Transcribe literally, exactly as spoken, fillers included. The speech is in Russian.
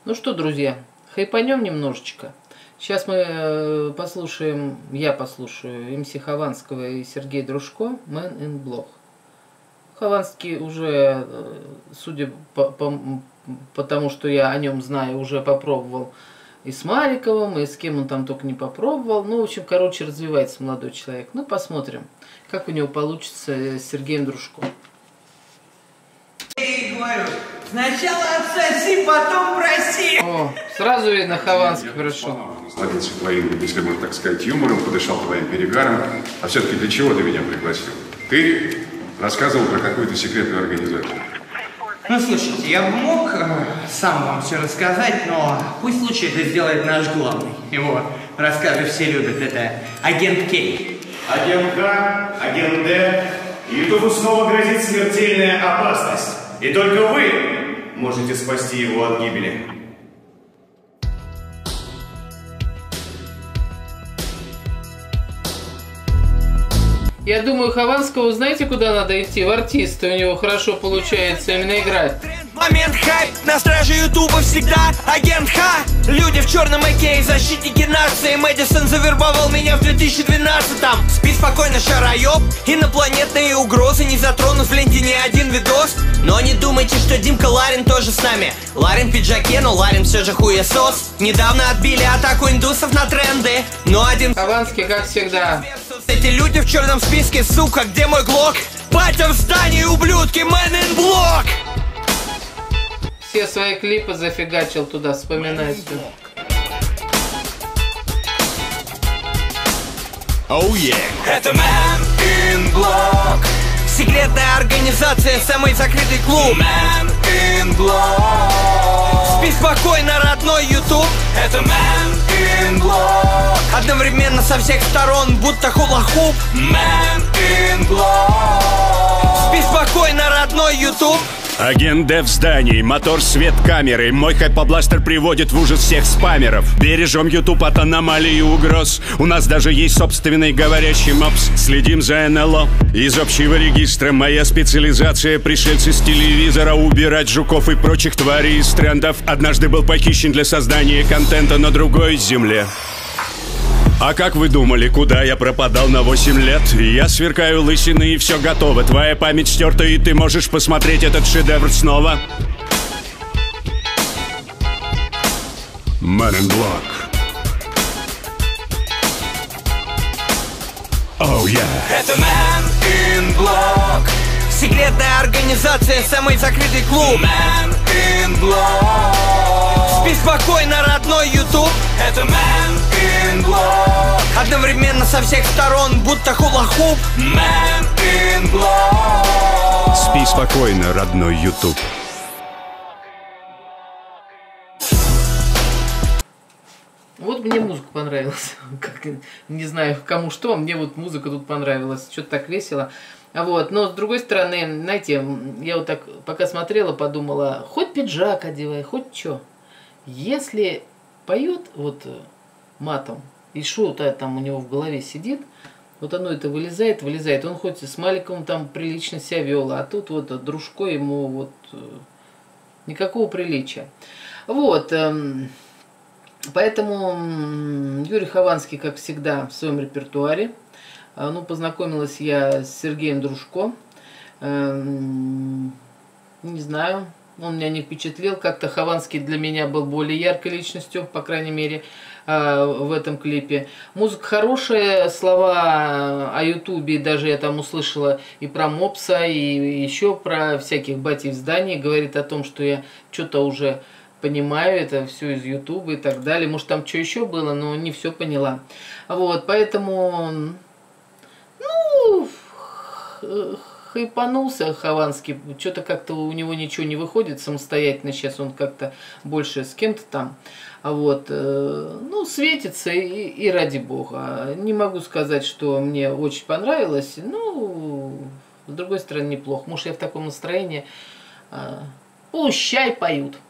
Ну что, друзья, хайпанем немножечко. Сейчас мы послушаем, я послушаю эм си Хованского и Сергея Дружко «Man in Black». Хованский уже, судя по, по, по тому, что я о нем знаю, уже попробовал и с Маликовым, и с кем он там только не попробовал. Ну, в общем, короче, развивается молодой человек. Ну, посмотрим, как у него получится с Сергеем Дружко. Сначала отсоси, потом проси. О, сразу видно, Хованский пришел. Насладился твоим, если можно так сказать, юмором, подышал твоим перегаром. А все-таки для чего ты меня пригласил? Ты рассказывал про какую-то секретную организацию. Ну, слушайте, я бы мог э, сам вам все рассказать, но пусть лучше это сделает наш главный. Его рассказы все любят. Это агент Кей. Агент Х, агент Д. Ютубу снова грозит смертельная опасность. И только вы можете спасти его от гибели. Я думаю, Хованского, знаете, куда надо идти? В артисты. У него хорошо получается именно играть. Момент хайп, на страже ютуба всегда агент Х. Люди в черном окей, защитники нации. Мэдисон завербовал меня в две тысячи двенадцатом. Спи спокойно, шароёб. Инопланетные угрозы не затронут в ленте ни один видос. Но не думайте, что Димка Ларин тоже с нами. Ларин в пиджаке, но Ларин все же хуесос. Недавно отбили атаку индусов на тренды. Но один Хованский, как всегда. Эти люди в черном списке, сука, где мой глок? Батя в здании, ублюдки, man in Black. Все свои клипы зафигачил туда, вспоминать. Oh yeah. Это Man in Black. Секретная организация, самый закрытый клуб. Man in Black. Спи спокойно, родной ютуб. Это Man in Black. Одновременно со всех сторон, будто хула-хуп. Man in Black. Спи спокойно, родной ютуб. Агент Д в здании, мотор, свет, камеры. Мой хайпобластер приводит в ужас всех спамеров. Бережем ютуб от аномалий и угроз. У нас даже есть собственный говорящий мопс. Следим за эн эл о из общего регистра. Моя специализация — пришельцы с телевизора. Убирать жуков и прочих тварей из трендов. Однажды был похищен для создания контента на другой земле. А как вы думали, куда я пропадал на восемь лет? Я сверкаю лысиной и все готово. Твоя память стерта, и ты можешь посмотреть этот шедевр снова. Man in Black. Oh yeah. Это Man in Black. Секретная организация, самый закрытый клуб. Man in Black. Спи спокойно, родной ютуб. Это Man in Black. Одновременно со всех сторон, будто хула-хуп. Man in Black. Спи спокойно, родной ютуб. Вот мне музыка понравилась. Как, не знаю, кому что, мне вот музыка тут понравилась. Что-то так весело. Вот. Но с другой стороны, знаете, я вот так пока смотрела, подумала, хоть пиджак одевай, хоть что. Если поет вот матом, и что-то там у него в голове сидит, вот оно это вылезает, вылезает. Он хоть с Маликовым там прилично себя вел, а тут вот Дружко ему вот никакого приличия. Вот. Поэтому Юрий Хованский, как всегда, в своем репертуаре. Ну, познакомилась я с Сергеем Дружко. Не знаю, он меня не впечатлил. Как-то Хованский для меня был более яркой личностью, по крайней мере, в этом клипе. Музыка хорошая, слова о ютубе, даже я там услышала и про мопса, и еще про всяких батей в здании. Говорит о том, что я что-то уже понимаю, это все из ютуба и так далее. Может, там что еще было, но не все поняла. Вот, поэтому, ну, хайпанулся Хованский. Что-то как-то у него ничего не выходит самостоятельно. Сейчас он как-то больше с кем-то там. Вот, ну, светится и, и ради бога. Не могу сказать, что мне очень понравилось. Ну, с другой стороны, неплохо. Может, я в таком настроении. Пусть чай поют.